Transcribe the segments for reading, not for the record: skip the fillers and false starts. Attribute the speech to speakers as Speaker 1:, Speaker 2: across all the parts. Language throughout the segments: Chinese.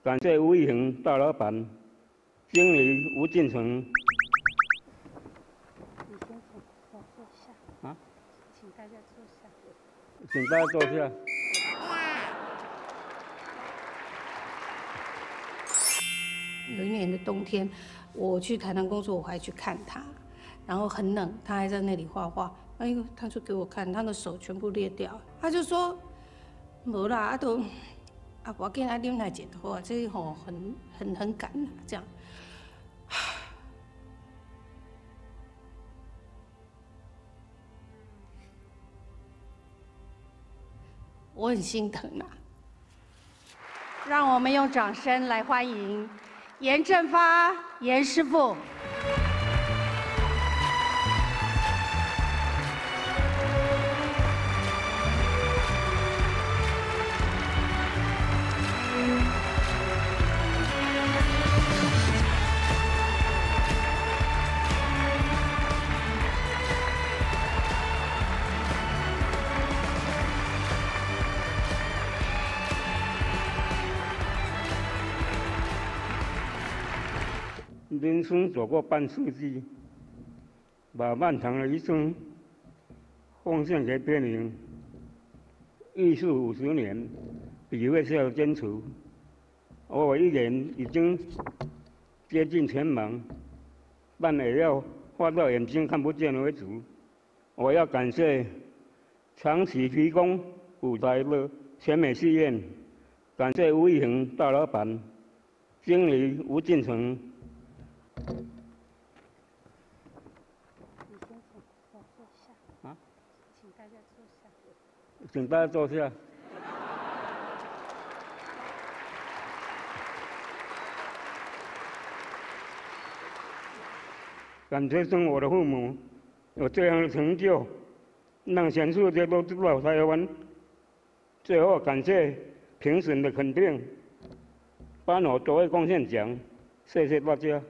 Speaker 1: 感谢吴义恒大老板、经理吴进成。
Speaker 2: 李先生，来坐下。啊？请大家坐下。
Speaker 1: 请大家坐下。
Speaker 2: 有一年的冬天，我去台南工作，我还去看他，然后很冷，他还在那里画画。哎呦，他就给我看，他的手全部裂掉，他就说，没啦，都我跟他啉来解的话，这吼很赶啦，这样。我很心疼啊。让我们用掌声来欢迎严正发严师傅。
Speaker 1: 人生走过半世纪，把漫长的一生奉献给别人。艺术50年，笔会是要坚持。我一年已经接近全盲，但也要画到眼睛看不见为止。我要感谢长期提供舞台的全美戏院，感谢吴义恒大老板、经理吴进成。
Speaker 2: 李先生，来坐下。啊？请大家坐下。
Speaker 1: 请大家坐下。感谢生我的父母有这样的成就，让全世界都知道台湾。最后感谢评审的肯定，颁我卓越贡献奖，谢谢大家。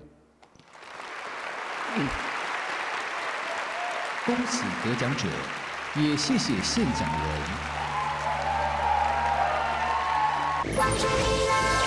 Speaker 3: 恭喜得奖者，也谢谢现奖人。
Speaker 4: 光是你了。